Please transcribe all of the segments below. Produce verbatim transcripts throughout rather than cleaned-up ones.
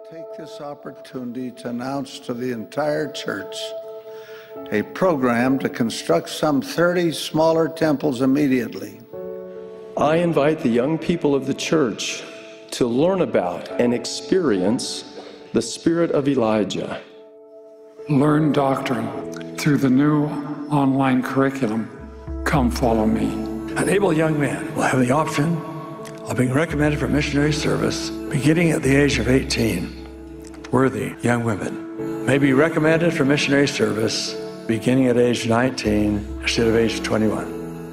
take this opportunity to announce to the entire church a program to construct some thirty smaller temples immediately. I invite the young people of the church to learn about and experience the spirit of Elijah. Learn doctrine through the new online curriculum. Come follow me. An able young man will have the option of being recommended for missionary service beginning at the age of eighteen. Worthy young women may be recommended for missionary service beginning at age nineteen instead of age twenty-one.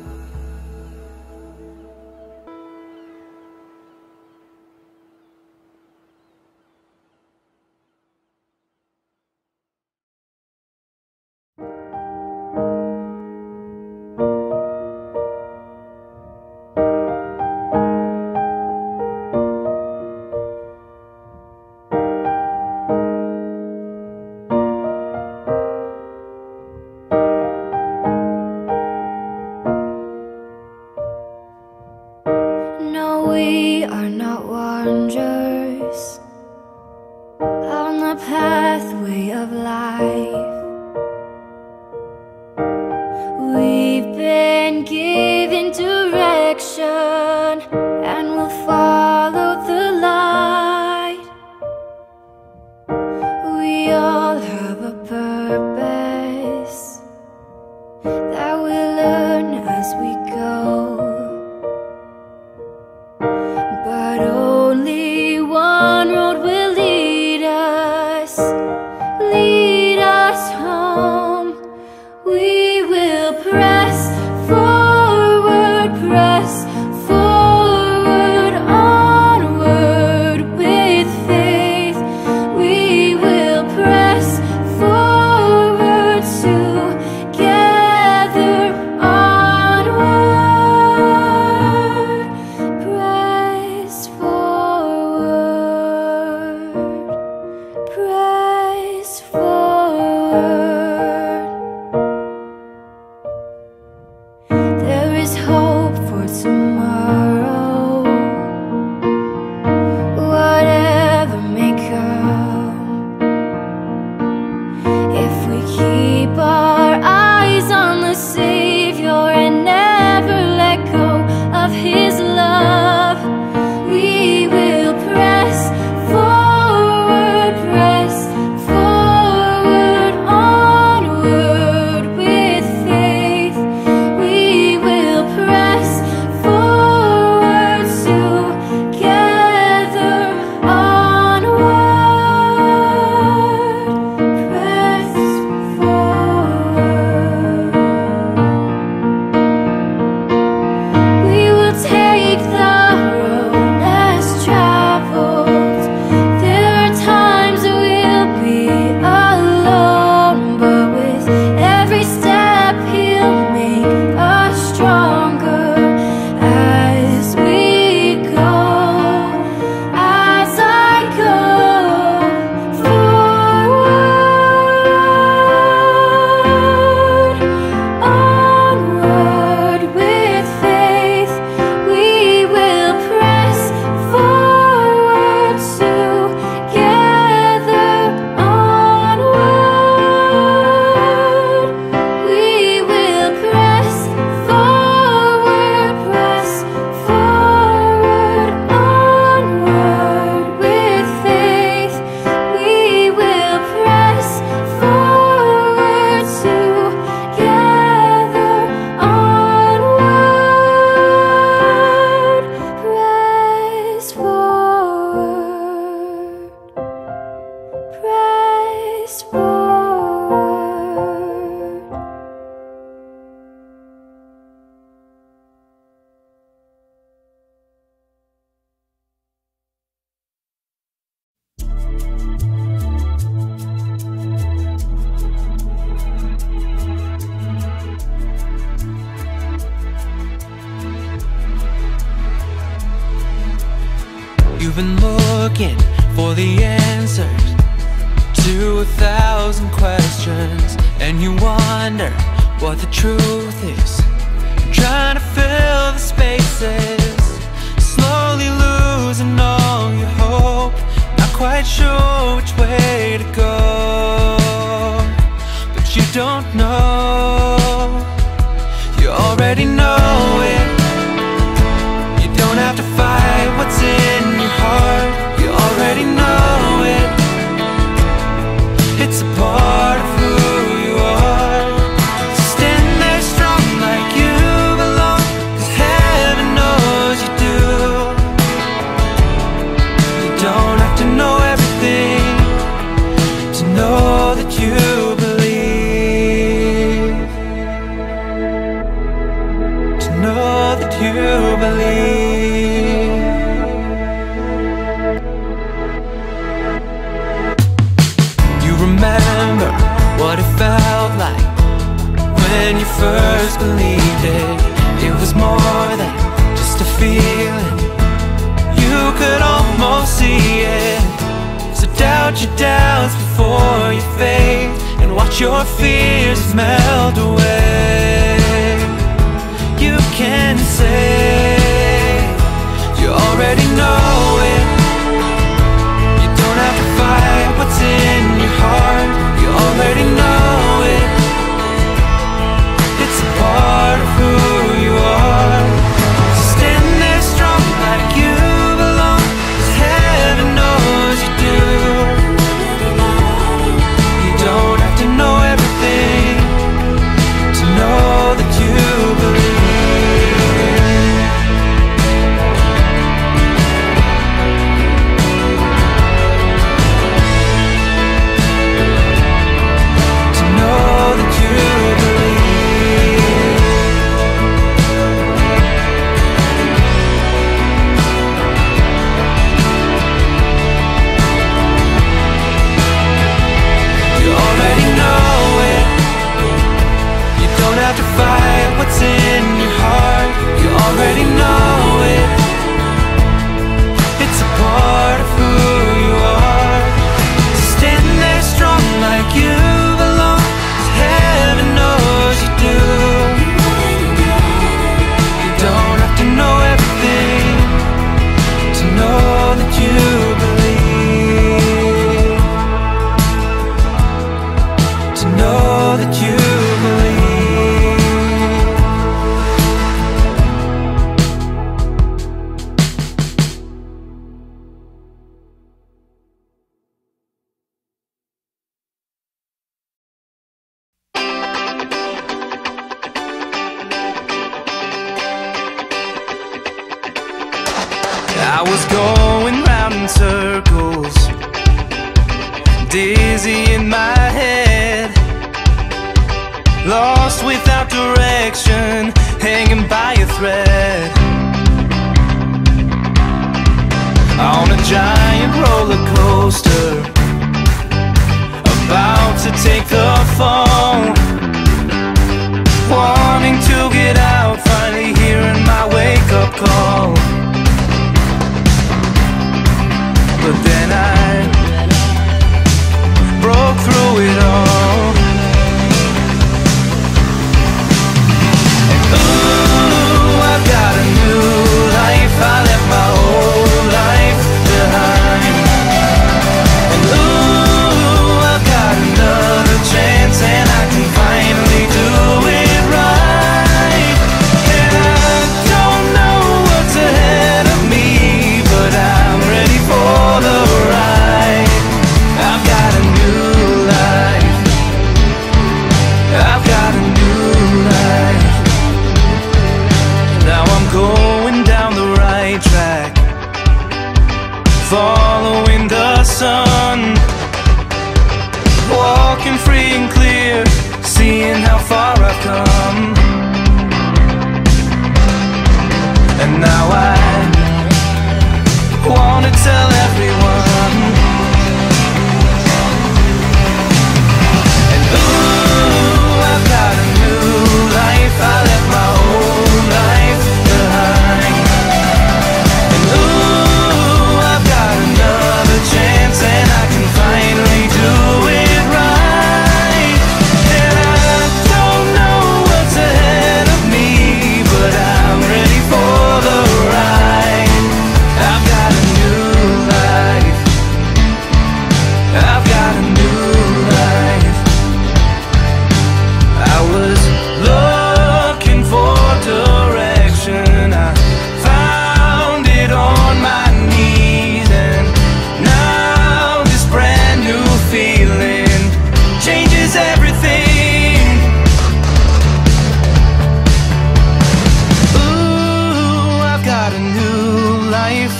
We are not wanderers on the pathway of life. We've been given direction and will follow the light. We all have a purpose that we'll learn as we go. But only one road will lead us, lead us home. We will press forward, press forward, onward with faith. We will press forward together, onward. Press forward, press forward. There is hope for tomorrow, whatever may come. If we keep our eyes on the Savior and never let go of His love, we will press forward, press forward, onward with faith. We will press forward together, onward, press forward. We will take the road less traveled. There are times we'll be alone, but with every step He'll make us stronger as we go. As I go forward, onward with faith, we will press forward together, onward. We will press forward, press forward, onward with faith. We will press forward together, onward. Press forward, press forward. You've been looking for the answers to a thousand questions, and you wonder what the truth is. You're trying to fill the spaces, slowly losing all your hope, not quite sure already know it. You don't have to fight what's in your heart. You already know it. It's a part of who you are. So stand there strong like you belong, 'cause heaven knows you do. You don't have to know everything to know that you believe. To know that you believe. You remember what it felt like when you first believed it. It was more than just a feeling. You could almost see it. So doubt your doubts before your faith, and watch your fears melt away. You can say you already know it. You don't have to fight what's in your heart. You already know it. It's a part of who you are. So stand there strong like you belong, 'cause heaven knows you do. You don't have to know everything to know that you believe. To know that you believe. You already know it. You don't have to fight what's in your heart. You already know it. It's a part of who you are. So stand there strong like you belong, 'cause heaven knows you do. You don't have to know everything to know that you believe. To know that you believe. I was going round in circles, dizzy in my head, lost without direction, hanging by a thread, on a giant roller coaster, about to take the fall, wanting to get out, finally hearing my wake-up call. But then I broke through it all. And ooh, I've got a new life. I left my old life behind. And ooh, I've got another chance, and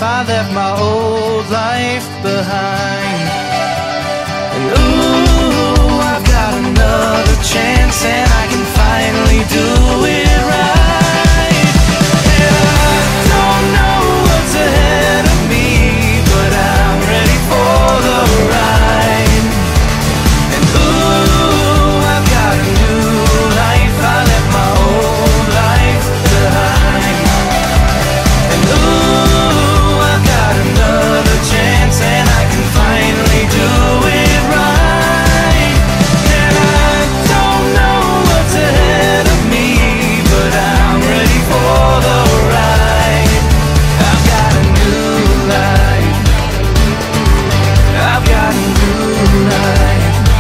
I left my old life behind. And ooh, I've got another chance, and I can finally do it right. And I don't know what's ahead of me, but I'm ready for the ride. And ooh, I've got a new life, I left my old life behind. And ooh, I've got another chance, and I can finally do it right. And I don't know what's ahead of me, but I'm ready for the ride. I've got a new life, I've got a new life.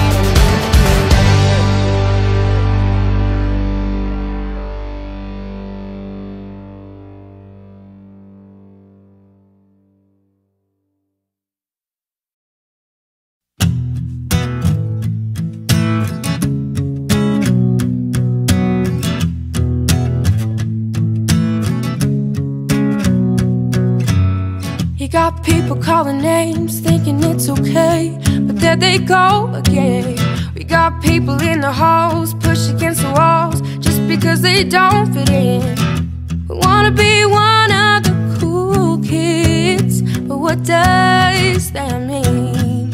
You got people calling names, thinking it's okay, but there they go again. We got people in the halls, pushed against the walls, just because they don't fit in. We wanna be one of the cool kids, but what does that mean?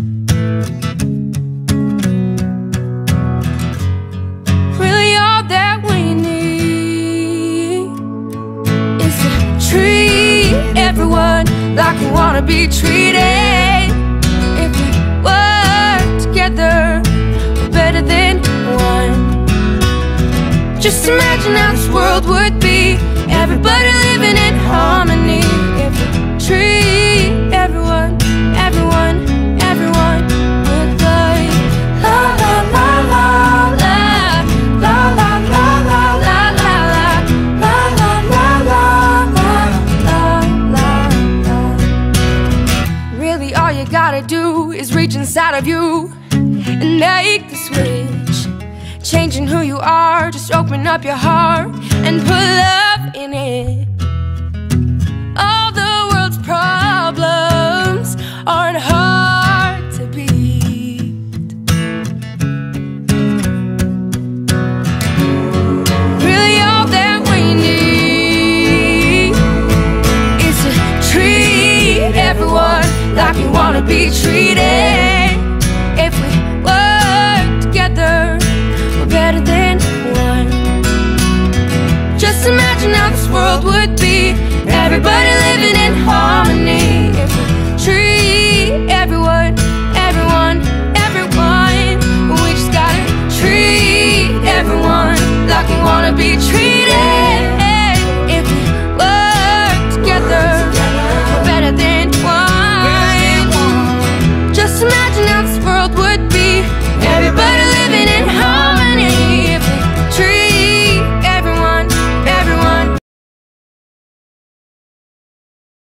Really all that we need is to treat everyone like we wanna be treated. If we work together, we're better than one. Just imagine how this world would be, everybody living in harmony. If we treat everyone, everyone, everyone with like la la la la la la la la la la la la la la la. Really all you gotta do is reach inside of you and make the switch. Changing who you are, just open up your heart and put love in it. All the world's problems aren't hard to beat. Really all that we need is to treat everyone like we wanna be treated. If we work together, we're better than one. Just imagine how this world would be, everybody living in harmony. If we treat everyone, everyone, everyone, we just gotta treat everyone like we wanna be treated.